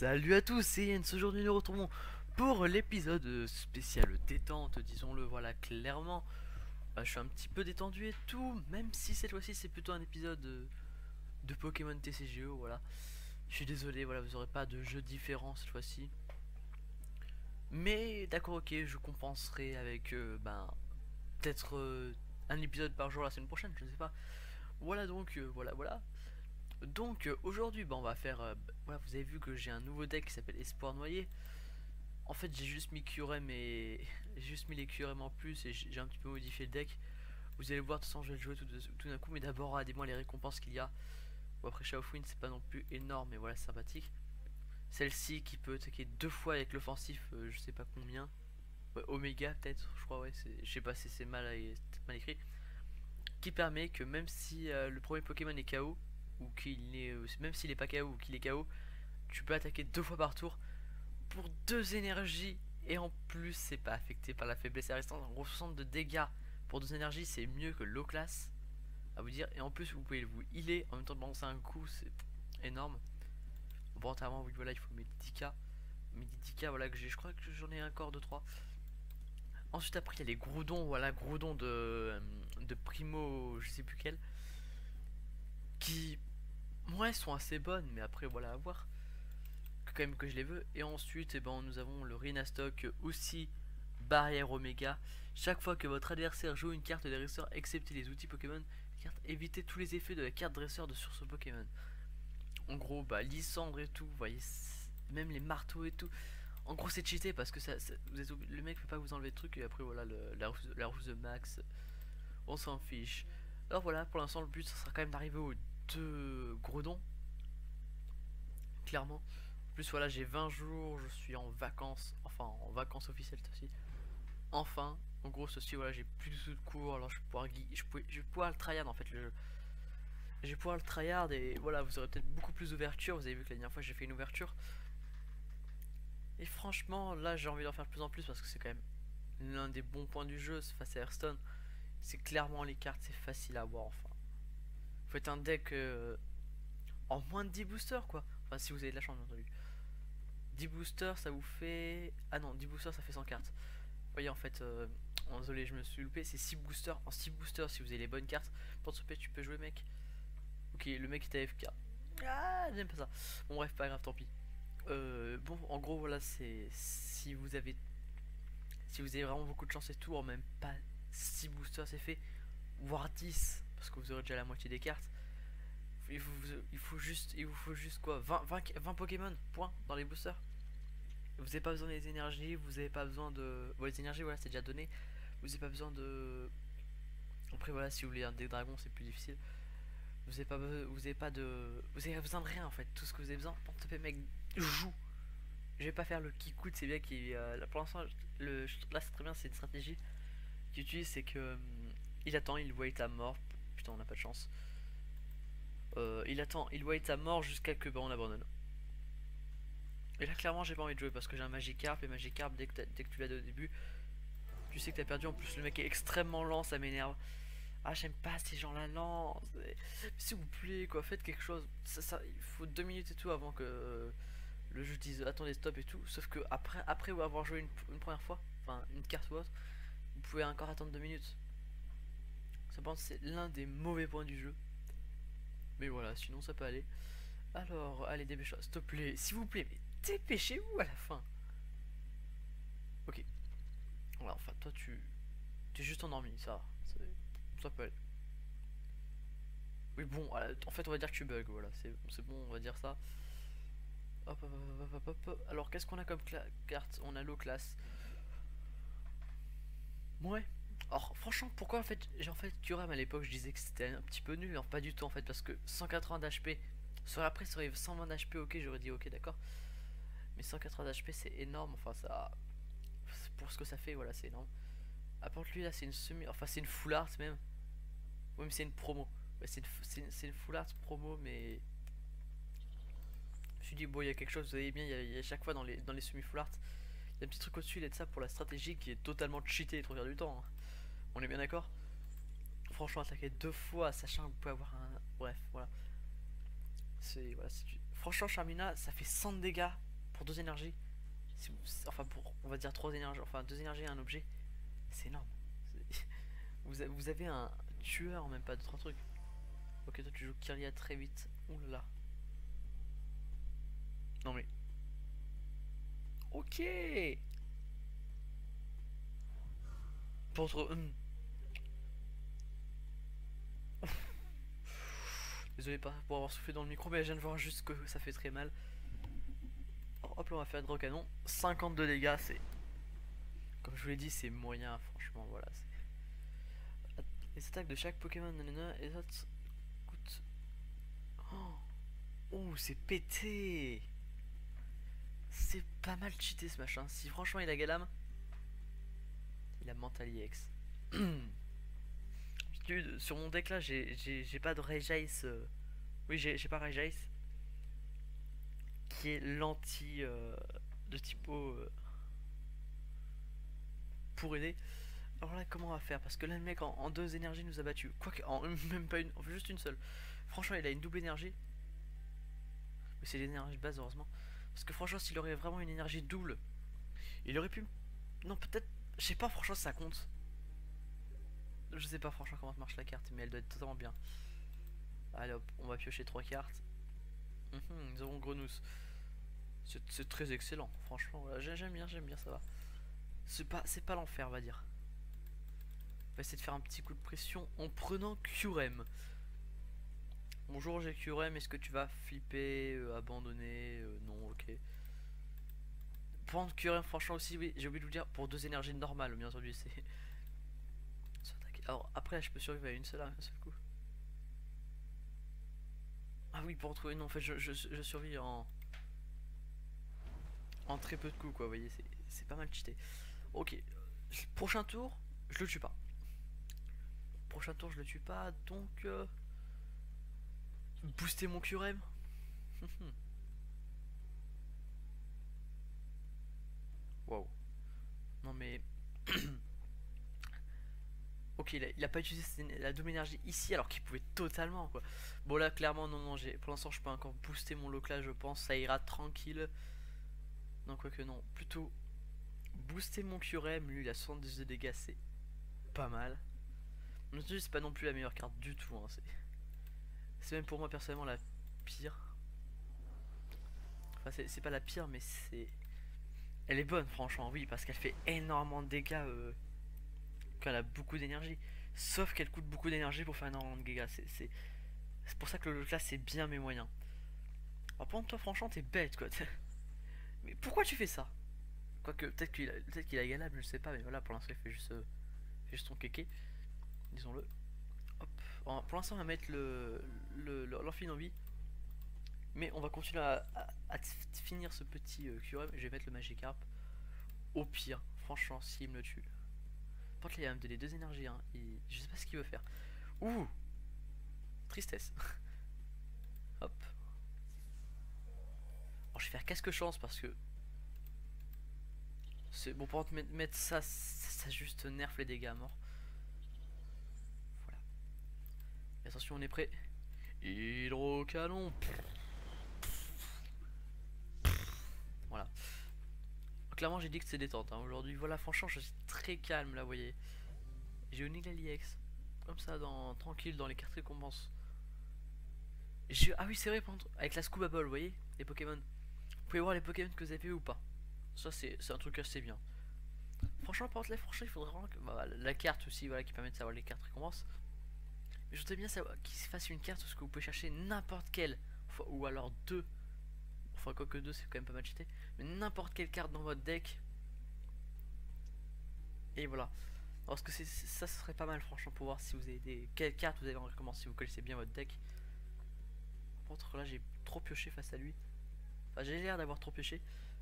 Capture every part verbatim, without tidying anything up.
Salut à tous, c'est Jens. Aujourd'hui nous retrouvons pour l'épisode spécial détente, disons-le, voilà, clairement. Bah, je suis un petit peu détendu et tout, même si cette fois-ci c'est plutôt un épisode euh, de Pokémon T C G O, voilà. Je suis désolé, voilà, vous aurez pas de jeux différents cette fois-ci. Mais d'accord, ok, je compenserai avec, euh, ben, peut-être euh, un épisode par jour la semaine prochaine, je ne sais pas. Voilà donc, euh, voilà, voilà. Donc euh, aujourd'hui, bah, on va faire, euh, bah, voilà, vous avez vu que j'ai un nouveau deck qui s'appelle Espoir Noyé. En fait, j'ai juste mis Q R M et j'ai juste mis les Q R M en plus et j'ai un petit peu modifié le deck. Vous allez voir, de toute façon, je vais le jouer tout, tout d'un coup, mais d'abord, regardez-moi les récompenses qu'il y a. Bon, après, Shaofwin, c'est pas non plus énorme, mais voilà, c'est sympathique. Celle-ci qui peut attaquer deux fois avec l'offensif, euh, je sais pas combien. Ouais, Omega, peut-être, je crois, ouais, je sais pas si c'est mal, mal écrit. Qui permet que même si euh, le premier Pokémon est K O, ou qu'il est, euh, même s'il est pas K O ou qu'il est K O, tu peux attaquer deux fois par tour pour deux énergies et en plus c'est pas affecté par la faiblesse et la résistance. En gros, soixante de dégâts pour deux énergies, c'est mieux que low class à vous dire, et en plus vous pouvez vous healer en même temps de balancer un coup, c'est énorme. Bon, entièrement, oui, voilà, il faut mes dix K, mes dix K, voilà, que j'ai, je crois que j'en ai un corps de trois. Ensuite, après il y a les Groudons, voilà, Groudons de, de Primo, je sais plus quel, qui ouais sont assez bonnes, mais après voilà, à voir, quand même que je les veux. Et ensuite, eh ben, nous avons le Rhinastock, aussi barrière Oméga. Chaque fois que votre adversaire joue une carte dresseur, excepté les outils Pokémon, carte, évitez tous les effets de la carte dresseur de sur ce Pokémon. En gros, bah, Lysandre et tout, vous voyez, même les marteaux et tout. En gros, c'est cheaté parce que ça, ça vous êtes, le mec peut pas vous enlever le truc. Et après, voilà, le, la, rousse, la rousse de max, on s'en fiche. Alors voilà, pour l'instant, le but, ça sera quand même d'arriver aux deux Gredons, clairement. En plus, voilà, j'ai vingt jours, je suis en vacances, enfin en vacances officielles aussi. Enfin, en gros, ceci, voilà, j'ai plus du tout de cours, alors je vais pouvoir, je peux, je vais pouvoir le tryhard en fait. Le, je vais pouvoir le tryhard et voilà, vous aurez peut-être beaucoup plus d'ouverture. Vous avez vu que la dernière fois j'ai fait une ouverture. Et franchement, là j'ai envie d'en faire de plus en plus parce que c'est quand même l'un des bons points du jeu face à Hearthstone. C'est clairement les cartes, c'est facile à avoir enfin. Vous faites un deck euh, en moins de dix boosters quoi. Enfin, si vous avez de la chance, bien entendu. dix boosters, ça vous fait. Ah non, dix boosters, ça fait cent cartes. Vous voyez, en fait, euh... oh, désolé, je me suis loupé. C'est six boosters. En six boosters, si vous avez les bonnes cartes, pour te souper, tu peux jouer, mec. Ok, le mec est A F K. Ah, j'aime pas ça. Bon, bref, pas grave, tant pis. Euh, bon, en gros, voilà, c'est. Si vous avez. Si vous avez vraiment beaucoup de chance et tout, en même pas six boosters, c'est fait. Voire dix, parce que vous aurez déjà la moitié des cartes. Il faut, il faut juste. Il vous faut juste quoi, vingt, vingt, vingt Pokémon, point, dans les boosters. Vous n'avez pas besoin des énergies, vous n'avez pas besoin de. Bon, les énergies, voilà, c'est déjà donné. Vous n'avez pas besoin de. Après, voilà, si vous voulez un des dragons, c'est plus difficile. Vous n'avez pas, vous avez pas de. Vous avez besoin de rien en fait. Tout ce que vous avez besoin, pour te mec, joue. Je vais pas faire le qui coûte, c'est bien qui. Euh, là, pour l'instant, le... là, c'est très bien, c'est une stratégie qu'il utilise, c'est que. Hum, il attend, il wait à mort. Putain, on n'a pas de chance. Euh, il attend, il wait à mort jusqu'à que bah, on abandonne. Et là, clairement, j'ai pas envie de jouer parce que j'ai un Magikarp. Et Magikarp, dès que, dès que tu l'as au début, tu sais que t'as perdu. En plus, le mec est extrêmement lent, ça m'énerve. Ah, j'aime pas ces gens-là lents. S'il vous plaît, quoi, faites quelque chose. Ça, ça, il faut deux minutes et tout avant que euh, le jeu dise attendez, stop et tout. Sauf que après, après avoir joué une, une première fois, enfin une carte ou autre, vous pouvez encore attendre deux minutes. Ça pense c'est l'un des mauvais points du jeu. Mais voilà, sinon ça peut aller. Alors, allez, dépêchez-vous, s'il te plaît, s'il vous plaît, mais dépêchez-vous à la fin. Ok. Voilà, enfin, toi tu. Tu es juste endormi, ça. Ça peut aller. Oui, bon, en fait, on va dire que tu bugs, voilà, c'est bon, on va dire ça. Hop, hop, hop, hop, hop, hop. Alors, qu'est-ce qu'on a comme carte? On a low class. Ouais. Alors, franchement, pourquoi en fait, j'ai en fait Curem à l'époque, je disais que c'était un petit peu nul, alors pas du tout en fait, parce que cent quatre-vingts d'H P, sur après, sur cent vingt d'H P, ok, j'aurais dit ok, d'accord. Mais cent quatre-vingts d'H P, c'est énorme, enfin, ça. Pour ce que ça fait, voilà, c'est énorme. Apporte lui là, c'est une semi. Enfin, c'est une full art même. Oui, mais c'est une promo. Ouais, c'est une, une, une full art promo, mais. Je me suis dit, bon, il y a quelque chose, vous voyez bien, il y a, il y a chaque fois dans les, dans les semi-full art, il y a un petit truc au-dessus, il y a de ça pour la stratégie qui est totalement cheaté et trop faire du temps. Hein. On est bien d'accord? Franchement, attaquer deux fois, sachant que vous pouvez avoir un. Bref, voilà. C'est. Voilà, franchement, Charmina, ça fait cent de dégâts. pour deux énergies, si vous- enfin pour on va dire trois énergies, enfin deux énergies et un objet, c'est énorme. C'est- Vous, a- vous avez un tueur, même pas de trois trucs. Ok, toi tu joues Kyria très vite. Ouh là là. Non mais. Ok. Pour trop. hum. Désolé pas pour avoir soufflé dans le micro, mais je viens de voir juste que ça fait très mal. Alors, hop là, on va faire un canon. cinquante-deux dégâts, c'est. Comme je vous l'ai dit, c'est moyen, franchement, voilà. c'est- Les attaques de chaque Pokémon, nanana, et ça coûte. Oh, oh, c'est pété! C'est pas mal cheaté ce machin. Si franchement il a Galam, il a Mentally X. Sur mon deck là, j'ai j'ai pas de Regice. euh, Oui, j'ai j'ai pas Regice. Qui est l'anti euh, de typo euh, pour aider. Alors là, comment on va faire? Parce que là, le mec en, en deux énergies nous a battu. Quoique, en même pas une, en juste une seule. Franchement, il a une double énergie. Mais c'est l'énergie de base, heureusement. Parce que franchement, s'il aurait vraiment une énergie double, il aurait pu. Non, peut-être. Je sais pas, franchement, ça compte. Je sais pas, franchement, comment marche la carte, mais elle doit être totalement bien. Allez hop, on va piocher trois cartes. Mhm, nous avons Grenousse. C'est très excellent, franchement. Voilà, j'aime bien, j'aime bien, ça va. C'est pas, c'est pas l'enfer, on va dire. On va essayer de faire un petit coup de pression en prenant Curem. Bonjour, j'ai Curem, est-ce que tu vas flipper, euh, abandonner euh, Non, ok. Prendre Curem, franchement aussi, oui, j'ai oublié de vous dire, pour deux énergies normales, bien entendu, c'est. Alors après, je peux survivre à une seule, un seul coup. Ah oui, pour trouver, non, en fait, je, je, je survis en. En très peu de coups, quoi, vous voyez, c'est pas mal cheaté. Ok, prochain tour, je le tue pas. Prochain tour, je le tue pas, donc. Euh... Booster mon Curem. Waouh. Non mais. Ok, il a, il a pas utilisé la double énergie ici alors qu'il pouvait totalement quoi. Bon là clairement non non j'ai pour l'instant je peux encore booster mon local je pense ça ira tranquille. Non quoique non plutôt booster mon Curem lui il a soixante-dix de dégâts c'est pas mal. Mais c'est pas non plus la meilleure carte du tout hein, c'est même pour moi personnellement la pire. Enfin c'est pas la pire mais c'est elle est bonne franchement oui parce qu'elle fait énormément de dégâts euh, quand elle a beaucoup d'énergie. Sauf qu'elle coûte beaucoup d'énergie pour faire énormément de dégâts. C'est pour ça que le class c'est bien mes moyens. Alors par contre toi franchement t'es bête quoi. Mais pourquoi tu fais ça? Quoique peut-être qu'il a, peut qu'il a galable, je sais pas, mais voilà pour l'instant il fait juste, euh, fait juste son kéké. Disons-le. Hop. Alors, pour l'instant on va mettre le l'Amphinobie. Mais on va continuer à, à, à finir ce petit euh, Curem. Je vais mettre le Magikarp. Au pire, franchement, s'il me le tue. Par contre, là, il va me donner deux énergies. Hein. Et je sais pas ce qu'il veut faire. Ouh! Tristesse. Hop. Alors, je vais faire casque chance parce que. C'est bon, pour mettre ça, ça juste nerf les dégâts à mort. Voilà. Et attention, on est prêt. Hydrocanon. Voilà. Clairement, j'ai dit que c'est détente hein, aujourd'hui. Voilà, franchement, je suis très calme là, vous voyez. J'ai une X. Comme ça, dans, tranquille, dans les cartes récompenses. Ah oui, c'est vrai, avec la Scuba Ball, vous voyez, les Pokémon. Vous pouvez voir les Pokémon que vous avez ou pas. Ça, c'est un truc assez bien. Franchement, par contre, là, franchement, il faudrait vraiment que. Bah, la carte aussi, voilà, qui permet de savoir les cartes récompenses. Mais je voudrais bien savoir qu'il se fasse une carte parce que vous pouvez chercher n'importe quelle. Ou alors deux. Enfin, quoique deux, c'est quand même pas mal cheaté. Mais n'importe quelle carte dans votre deck. Et voilà. Parce que ça, ce serait pas mal, franchement, pour voir si vous avez des. Quelles cartes vous avez en récompense, si vous connaissez bien votre deck. Par contre, là, j'ai trop pioché face à lui. Enfin, j'ai l'air d'avoir trop pioché.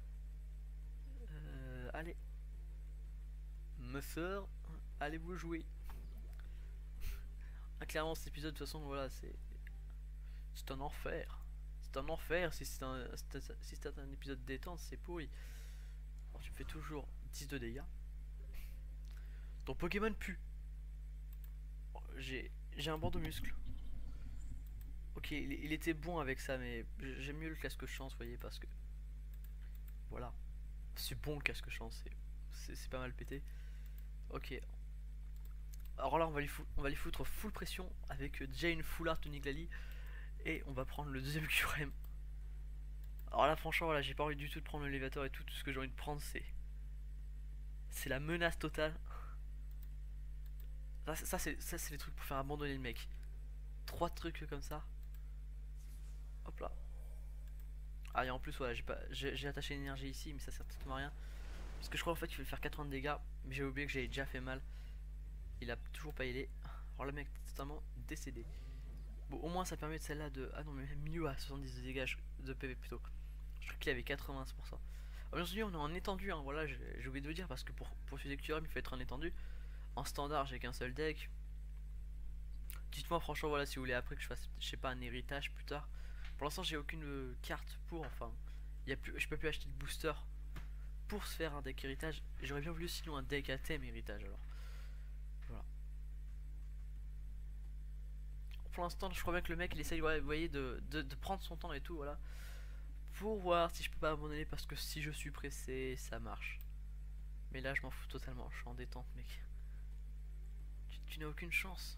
Euh, allez. Me sœur, allez vous jouer. Ah, clairement, cet épisode, de toute façon, voilà, c'est. C'est un enfer. C'est un enfer si c'est un, si c'est un épisode détente, c'est pourri. Alors, tu me fais toujours dix de dégâts. Ton Pokémon pue. J'ai un bandeau muscle. Ok, il, il était bon avec ça, mais j'aime mieux le casque chance, vous voyez, parce que voilà. C'est bon le casque chance, c'est pas mal pété. Ok. Alors là on va lui, foutre, on va lui foutre full pression avec déjà une full art de Niglali. Et on va prendre le deuxième Q R M. Alors là franchement voilà, j'ai pas envie du tout de prendre l'élévateur et tout. Tout ce que j'ai envie de prendre c'est... C'est la menace totale. Ça, ça c'est les trucs pour faire abandonner le mec. Trois trucs comme ça. Hop là. Ah et en plus voilà, j'ai pas j'ai attaché l'énergie ici mais ça sert totalement à rien. Parce que je crois en fait qu'il fallait faire quatre-vingts de dégâts. Mais j'ai oublié que j'avais déjà fait mal. Il a toujours pas aidé. Alors le mec est totalement décédé. Bon au moins ça permet de celle-là de... Ah non mais même mieux à soixante-dix de dégâts de P V plutôt. Je crois qu'il avait quatre-vingts, c'est pour ça. Alors, bien sûr on est en étendu hein, voilà, j'ai oublié de vous dire parce que pour, pour utiliser Q R M il faut être en étendu. En standard j'ai qu'un seul deck. Dites-moi franchement voilà si vous voulez après que je fasse je sais pas un héritage plus tard. Pour l'instant j'ai aucune euh, carte pour enfin y a plus, je peux plus acheter de booster pour se faire un deck héritage. J'aurais bien voulu sinon un deck à thème héritage alors. Voilà. Pour l'instant je crois bien que le mec il essaye ouais, vous voyez de, de, de prendre son temps et tout voilà. Pour voir si je peux pas abandonner parce que si je suis pressé ça marche. Mais là je m'en fous totalement, je suis en détente mec. Tu, tu n'as aucune chance.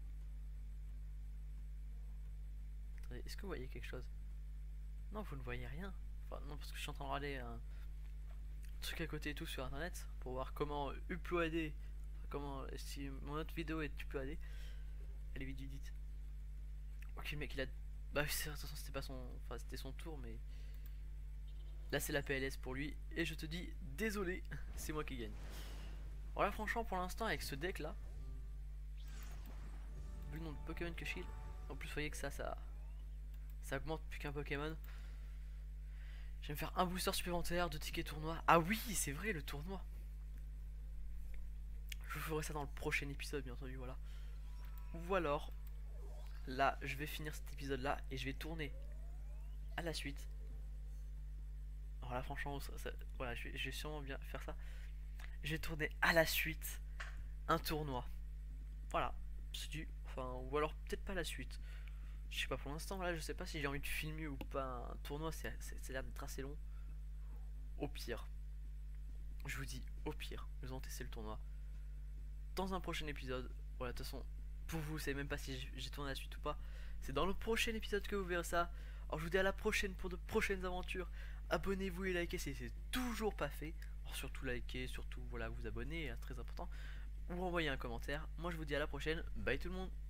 Est-ce que vous voyez quelque chose? Non, vous ne voyez rien. Enfin, non, parce que je suis en train de regarder un truc à côté et tout sur internet pour voir comment uploader. Comment, si mon autre vidéo est uploadée. Elle est vite dites. Ok, le mec il a. Bah, de toute façon, c'était pas son. Enfin, c'était son tour, mais. Là, c'est la P L S pour lui. Et je te dis, désolé, c'est moi qui gagne. Voilà, franchement, pour l'instant, avec ce deck là. Vu le nombre de Pokémon que je kill. En plus, vous voyez que ça, ça. Ça augmente plus qu'un Pokémon. Je vais me faire un booster supplémentaire de tickets tournoi. Ah oui, c'est vrai, le tournoi. Je vous ferai ça dans le prochain épisode, bien entendu, voilà. Ou alors, là, je vais finir cet épisode là et je vais tourner à la suite. Alors là, franchement, ça, ça, voilà, je vais, je vais sûrement bien faire ça. Je vais tourner à la suite un tournoi. Voilà, c'est du. Enfin, ou alors peut-être pas la suite. Je sais pas pour l'instant, là, je sais pas si j'ai envie de filmer ou pas un tournoi, c'est l'air d'être assez long. Au pire, je vous dis, au pire, nous allons tester le tournoi dans un prochain épisode. Voilà, de toute façon, pour vous, vous savez même pas si j'ai tourné la suite ou pas. C'est dans le prochain épisode que vous verrez ça. Alors, je vous dis à la prochaine pour de prochaines aventures. Abonnez-vous et likez si c'est toujours pas fait. Alors, surtout likez, surtout voilà, vous abonner, hein, très important. Ou envoyer un commentaire. Moi, je vous dis à la prochaine. Bye tout le monde.